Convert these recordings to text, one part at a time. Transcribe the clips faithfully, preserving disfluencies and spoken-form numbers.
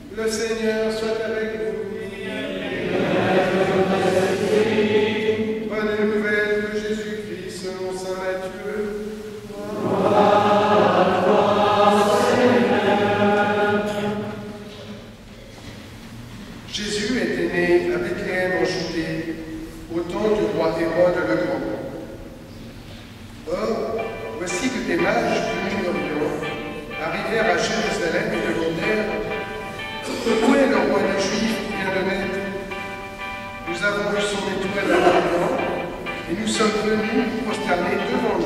Le Seigneur soit avec vous. Bonne nouvelle de Jésus-Christ selon saint Matthieu. Gloire à toi, Seigneur. Jésus était né à Bethléem en Judée, au temps du roi Hérode le Grand. Or, voici que des mages venus d'Orient arrivèrent à Jérusalem et demandèrent « Où est le roi des Juifs qui vient de naître? Nous avons vu son étoile à l'Orient et nous sommes venus nous prosterner devant lui. »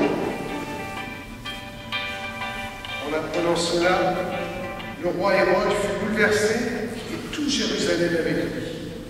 En apprenant cela, le roi Hérode fut bouleversé et tout Jérusalem avec lui.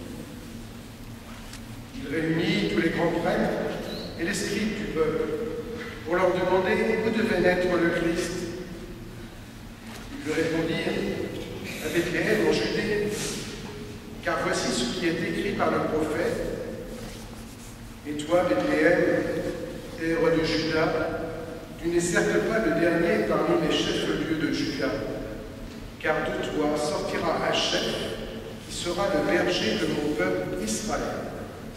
Il réunit tous les grands prêtres et les scribes du peuple pour leur demander où devait naître le Christ. Ils lui répondirent à Bethléem en Judée, car voici ce qui est écrit par le prophète. Et toi, Bethléem, terre de Juda, tu n'es certes pas le dernier parmi les chefs-lieux de Juda, car de toi sortira un chef qui sera le berger de mon peuple Israël.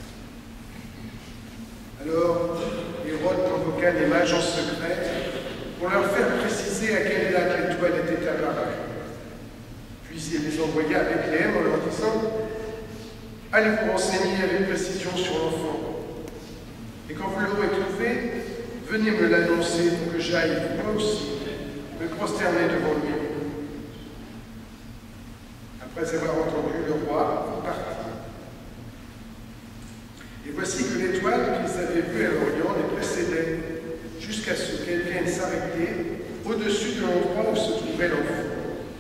Alors, Hérode convoqua les mages en secret pour leur faire préciser à quelle date l'étoile était apparue. Puis il les envoya à Bethléem en leur disant « Allez vous renseigner avec précision sur l'enfant. Et quand vous l'aurez trouvé, venez me l'annoncer pour que j'aille, moi aussi, me prosterner devant lui. » Après avoir entendu le roi, il partit. Et voici que l'étoile qu'ils avaient vue à l'Orient les précédait, jusqu'à ce qu'elle vienne s'arrêter au-dessus de l'endroit où se trouvait l'enfant.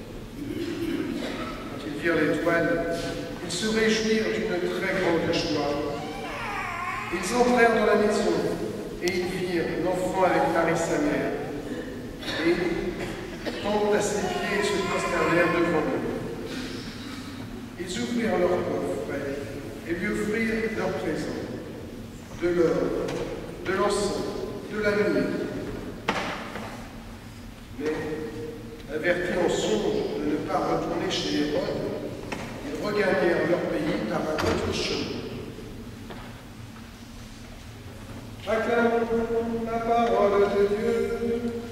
Quand ils virent l'étoile, ils se réjouirent d'une très grande joie. Ils entrèrent dans la maison, et ils virent l'enfant avec Marie sa mère. Et, tombant à ses pieds, ils se prosternèrent devant lui. Ils ouvrirent leur coffre et lui offrirent leurs présents, de l'or, de l'encens, de la myrrhe. Mais, avertis en songe de ne pas retourner chez Hérode, ils regagnèrent leur pays par un autre chemin. Acclamons la parole de Dieu.